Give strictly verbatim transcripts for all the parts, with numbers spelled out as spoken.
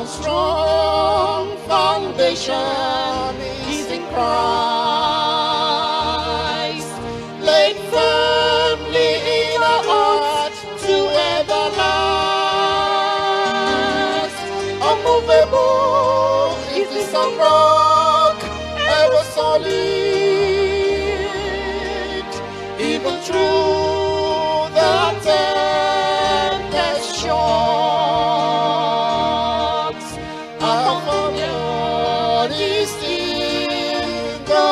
Our strong foundation is in Christ, laid firmly in our hearts to everlast. Unmovable is the solid rock, ever solid, even through the tempest shocks. Our foundation is in the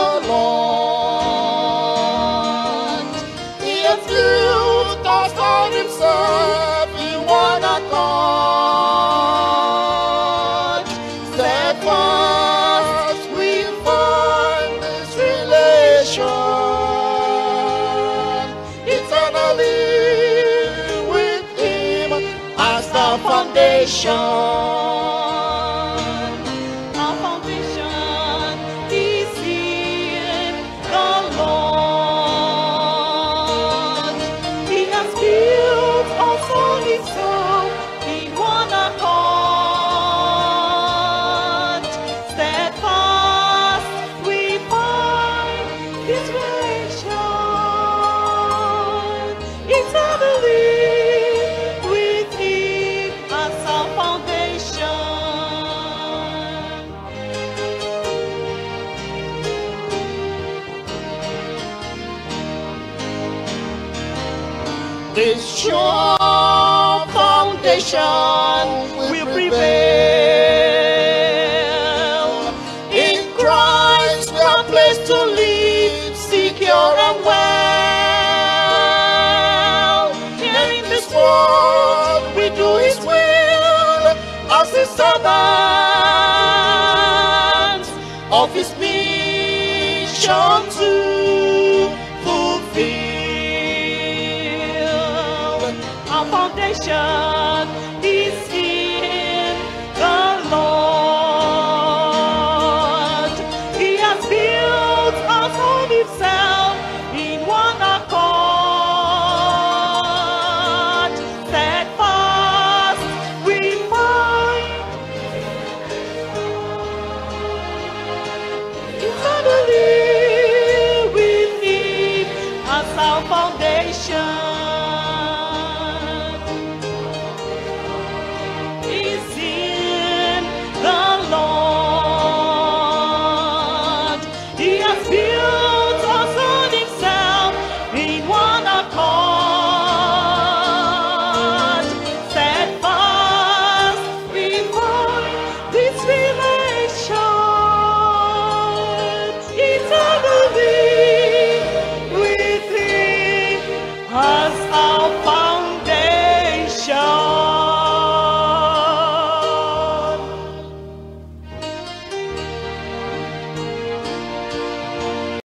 Lord. He has built us on Himself in one accord. Steadfast we find this relation, eternally with Him as the foundation. Our foundation is in the Lord. He has built us on Himself in one accord. Steadfast we find His relation, eternally with Him as our foundation. This sure foundation will prevail. In Christ we are placed to live secure and well. Here in this world we do His will as His servants of His mission to fulfill. Our foundation is